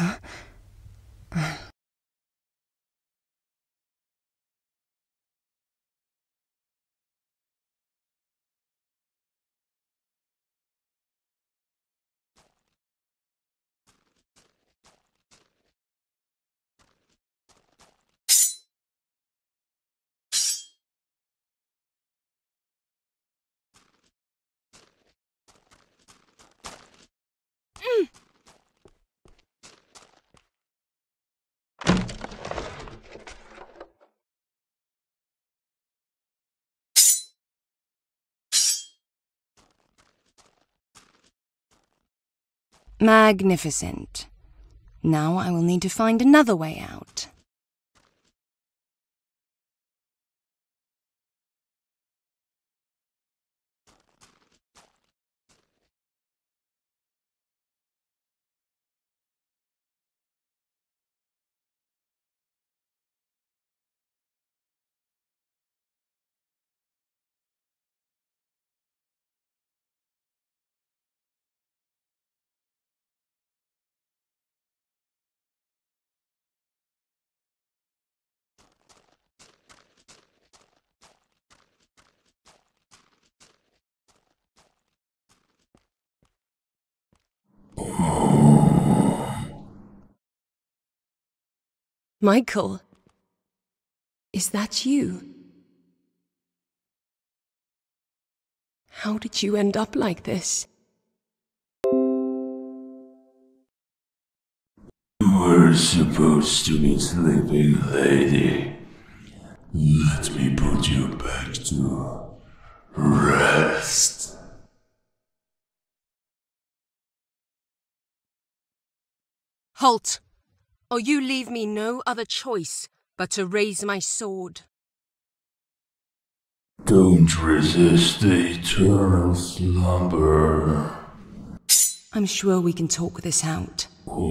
Magnificent. Now I will need to find another way out. Michael, is that you? How did you end up like this? We're supposed to be sleeping, lady. Let me put you back to rest. Halt! Or you leave me no other choice but to raise my sword. Don't resist the eternal slumber. I'm sure we can talk this out.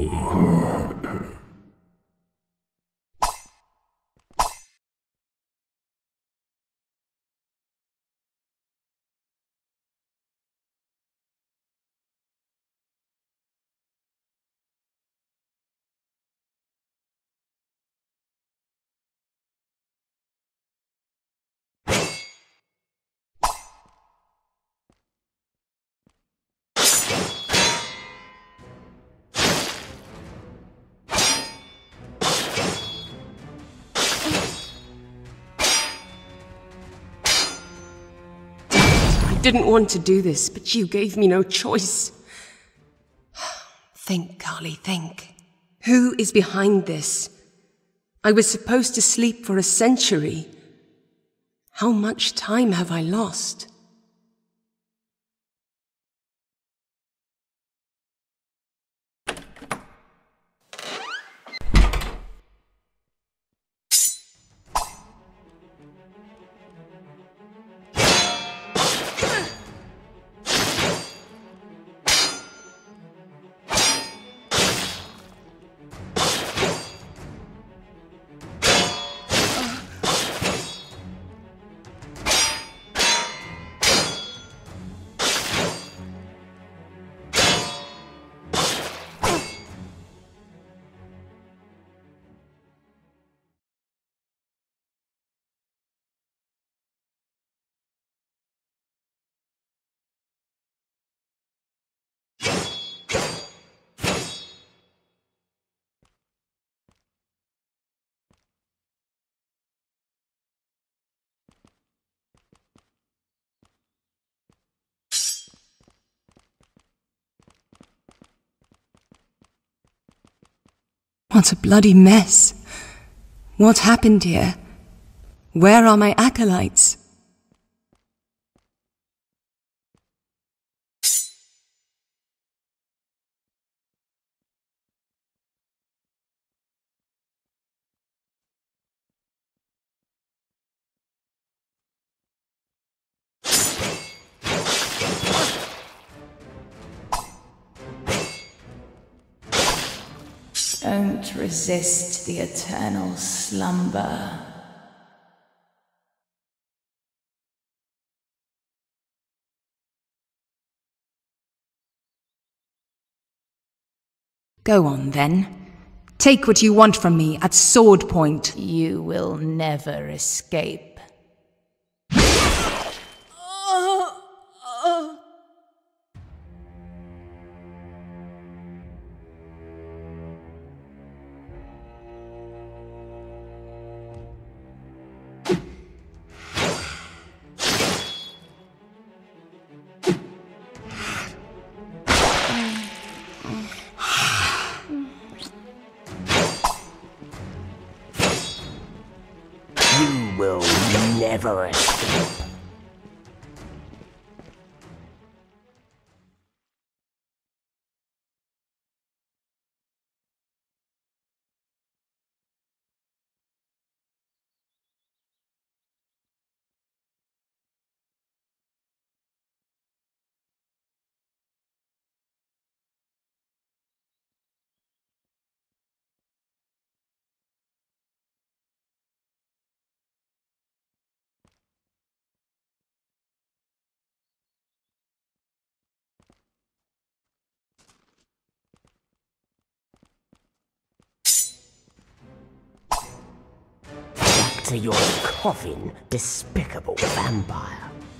I didn't want to do this, but you gave me no choice. Think, Carly, think. Who is behind this? I was supposed to sleep for a century. How much time have I lost? What a bloody mess. What happened here? Where are my acolytes? Don't resist the eternal slumber. Go on, then. Take what you want from me at sword point. You will never escape. You will never escape. Back to your coffin, despicable vampire.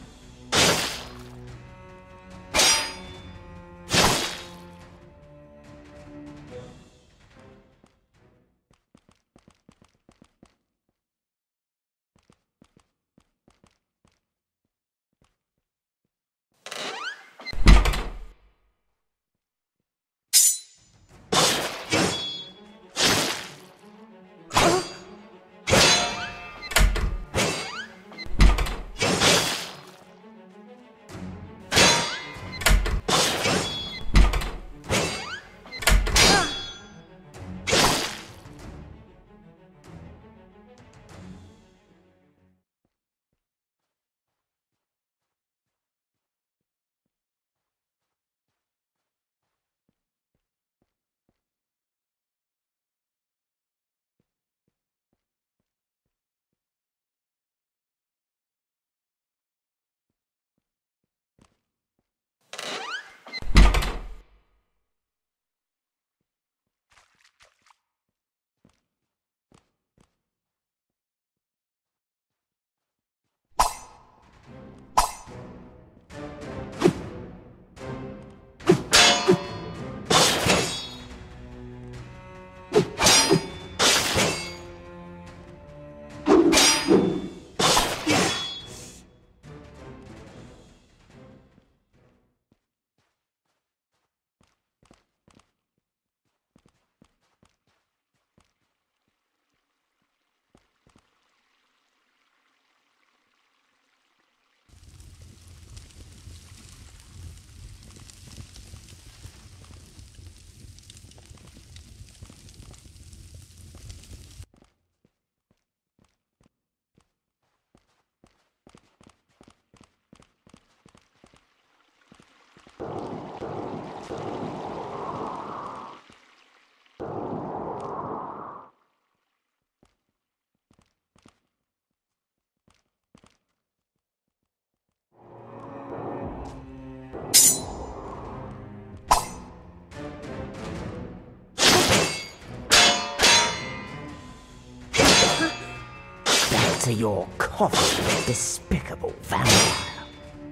To your coffin, despicable vampire.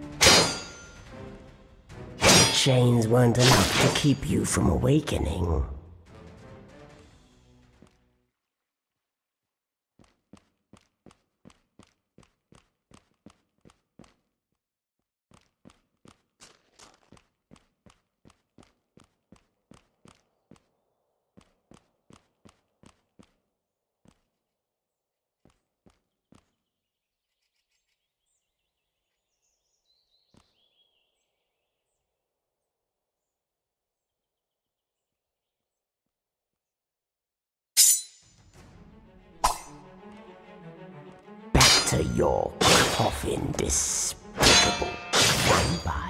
The chains weren't enough to keep you from awakening. To your coffin, despicable vampire.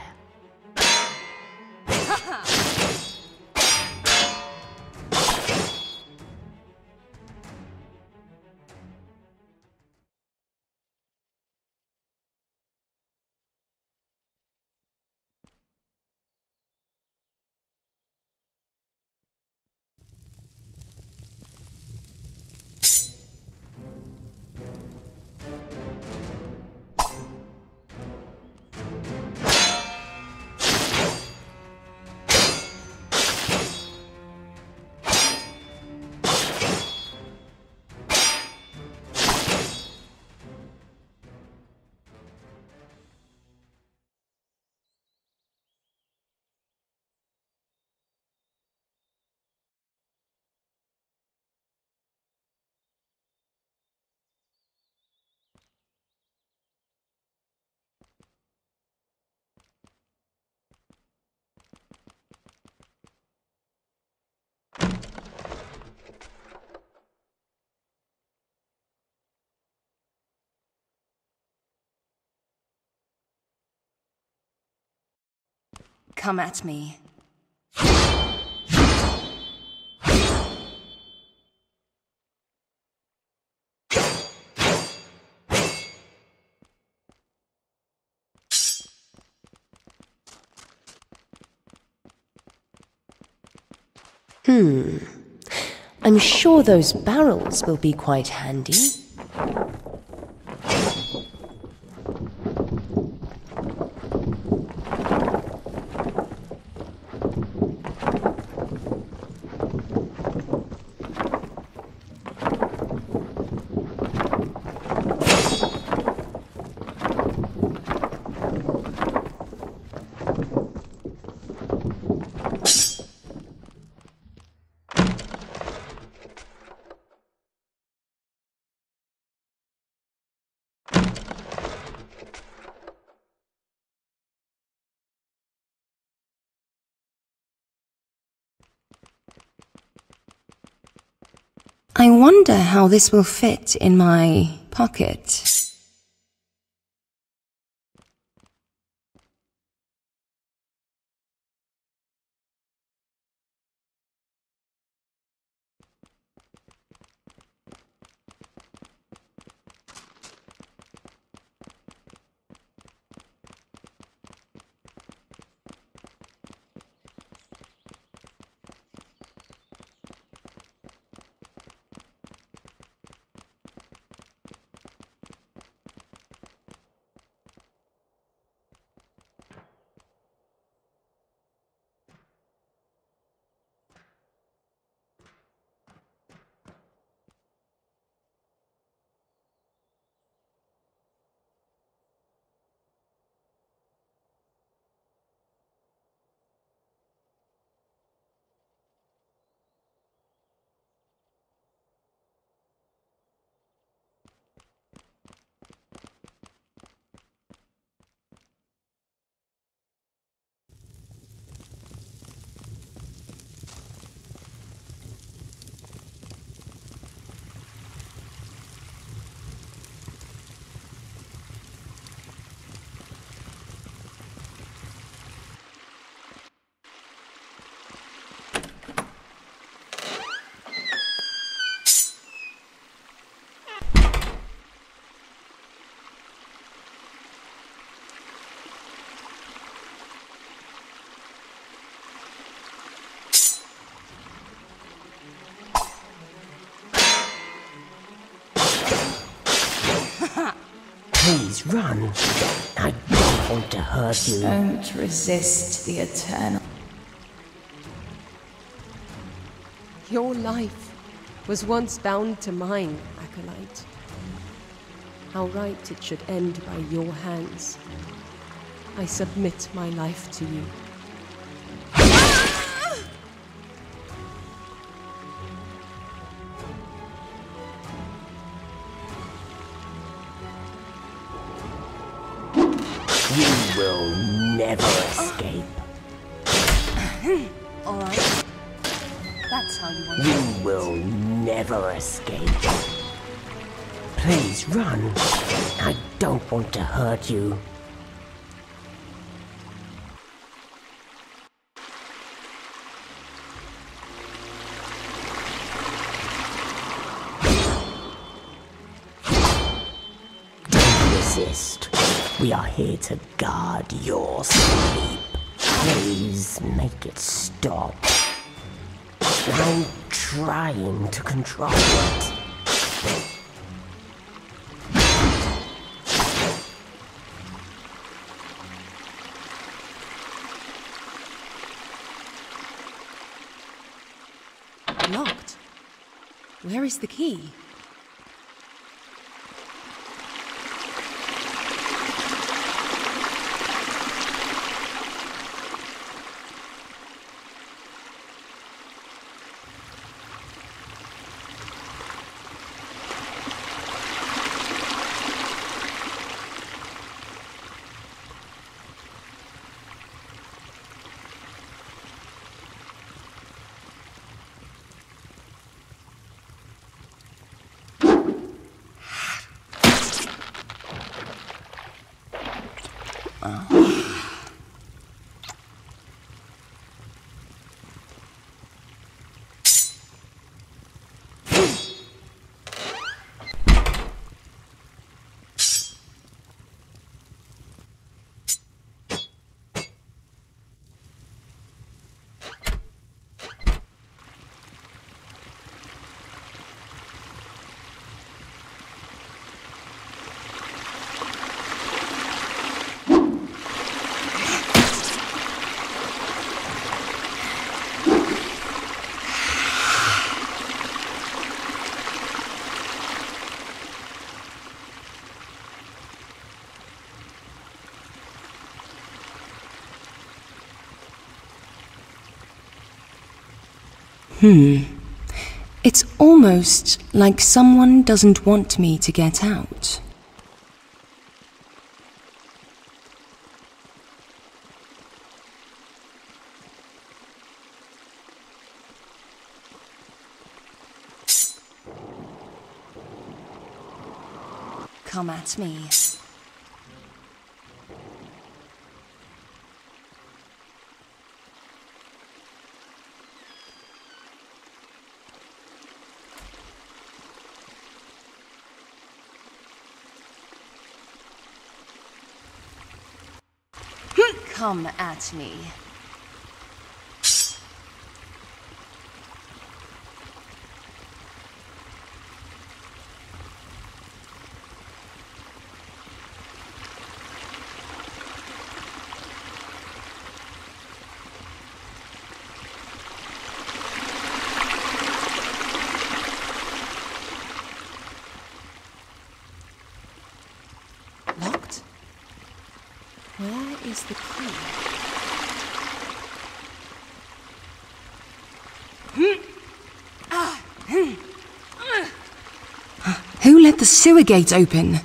come at me. I'm sure those barrels will be quite handy. I wonder how this will fit in my pocket. Please run. I don't want to hurt you. Don't resist the eternal. Your life was once bound to mine, Acolyte. How right it should end by your hands. I submit my life to you. You will never escape. All right. That's how you want to You will never escape. Please run. I don't want to hurt you. Don't resist. We are here to guard your sleep. Please make it stop. I'm trying to control it. Locked? Where is the key? It's almost like someone doesn't want me to get out. Come at me. Come at me. Locked? Where is the key? Who let the sewer gate open?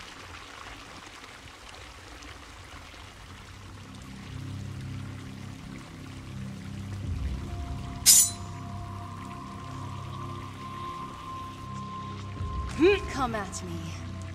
Come at me.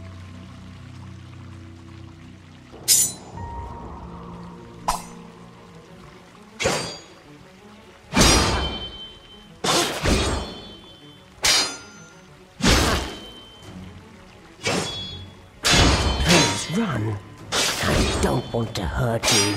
Run. I don't want to hurt you.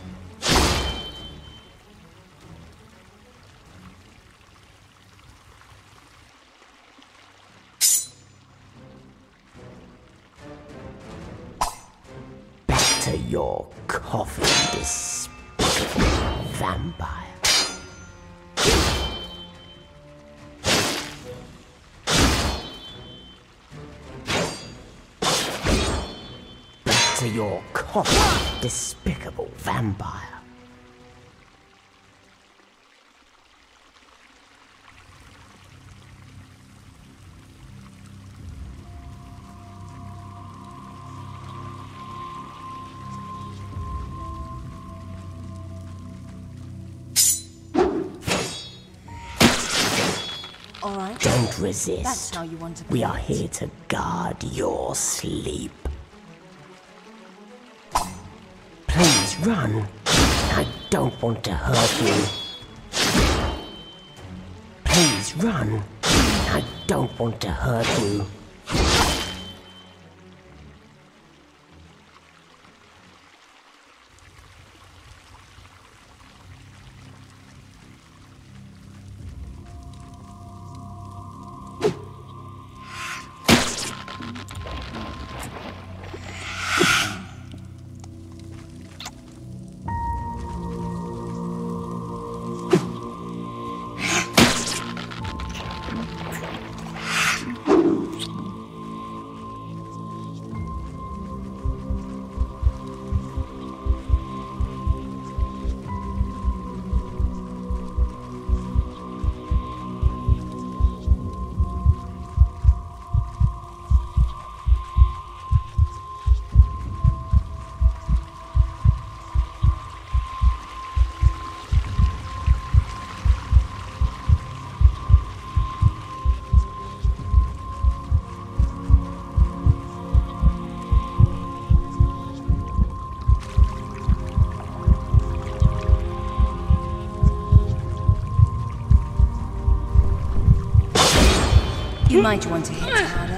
Back to your coffin, despicable vampire. To your coffin, despicable vampire. All right. Don't resist. That's how you want to We play are it. here to guard your sleep. Please run. I don't want to hurt you. Please run. I don't want to hurt you. You might want to hit harder.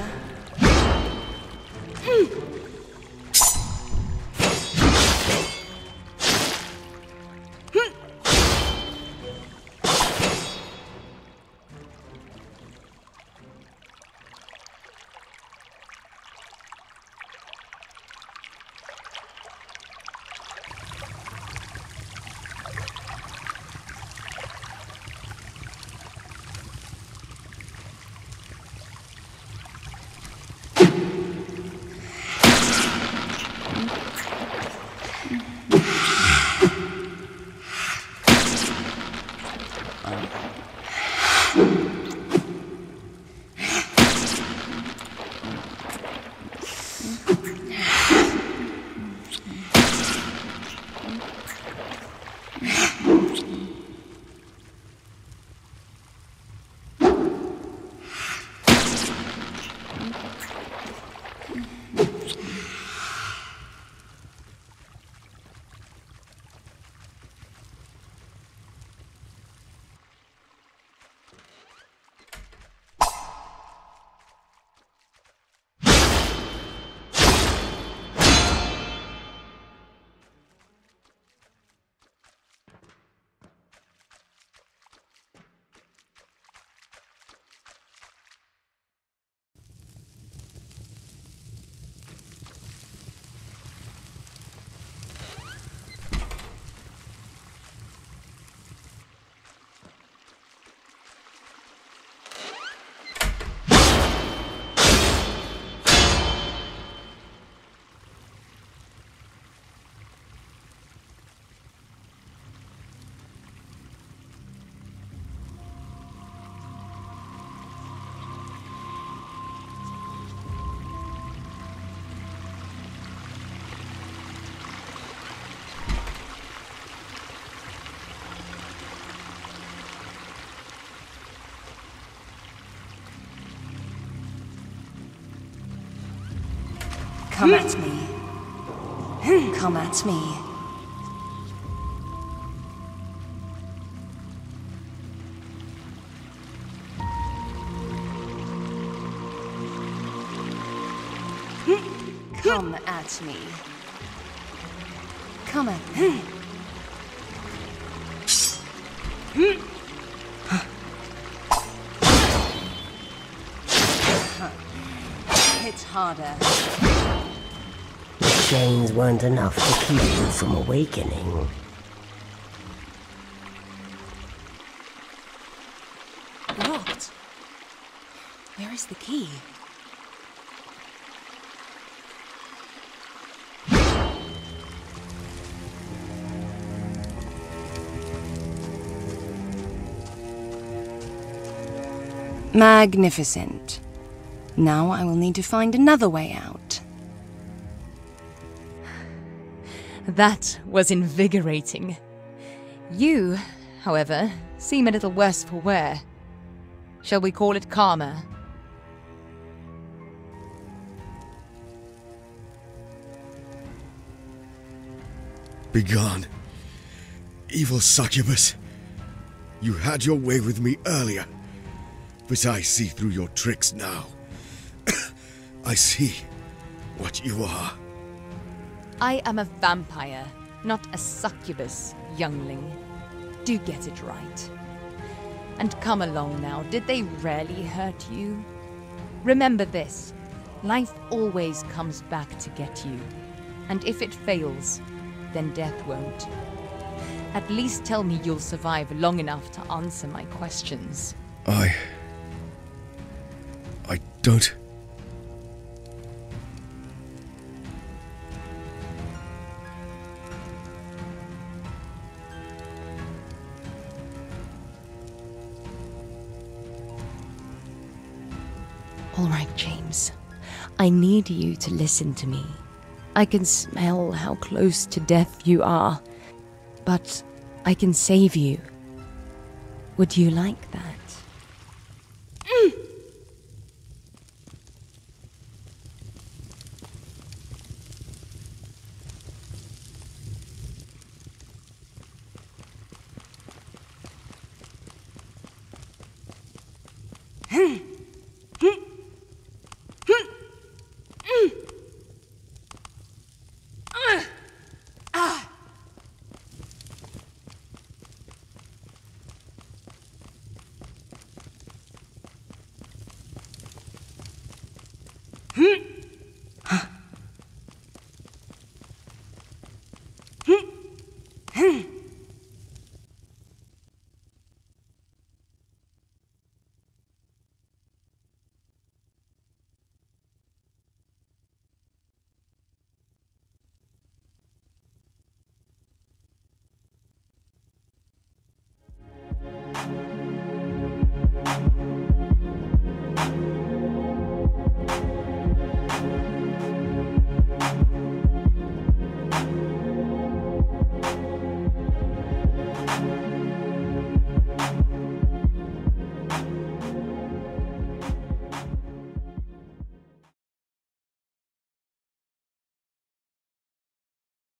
Come at me. Come at me. Come at me. Come at me. Hit harder. The chains weren't enough to keep you from awakening. Locked. Where is the key? Magnificent. Now I will need to find another way out. That was invigorating. You, however, seem a little worse for wear. Shall we call it karma? Begone. Evil succubus. You had your way with me earlier, but I see through your tricks now. I see what you are. I am a vampire, not a succubus, youngling. Do get it right. And come along now, did they rarely hurt you? Remember this, life always comes back to get you. And if it fails, then death won't. At least tell me you'll survive long enough to answer my questions. I don't... All right, James. I need you to listen to me. I can smell how close to death you are, but I can save you. Would you like that?